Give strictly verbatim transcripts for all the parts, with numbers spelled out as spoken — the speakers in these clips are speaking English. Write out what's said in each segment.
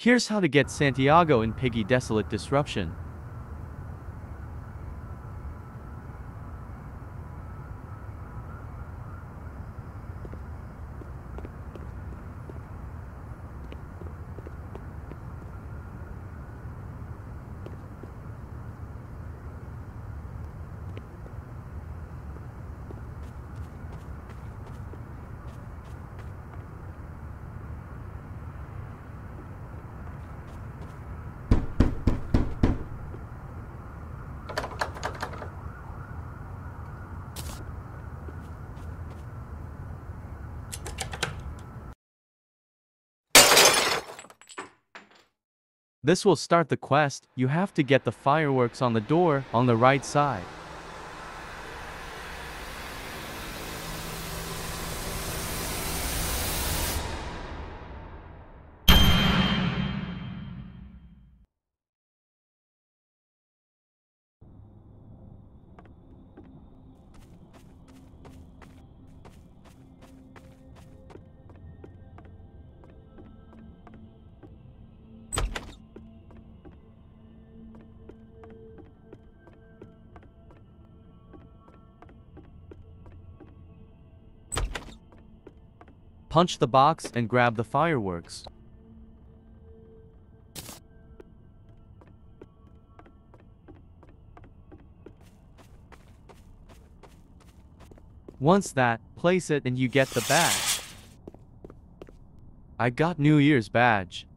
Here's how to get Santiago in Piggy Desolate Disruption. This will start the quest. You have to get the fireworks on the door on the right side. Punch the box and grab the fireworks. Once that, place it and you get the badge. I got New Year's badge.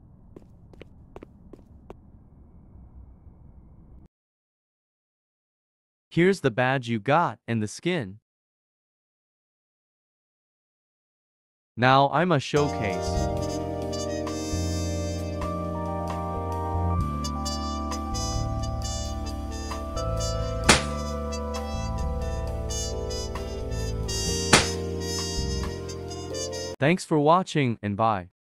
Here's the badge you got and the skin. Now I'm a showcase. Thanks for watching and bye.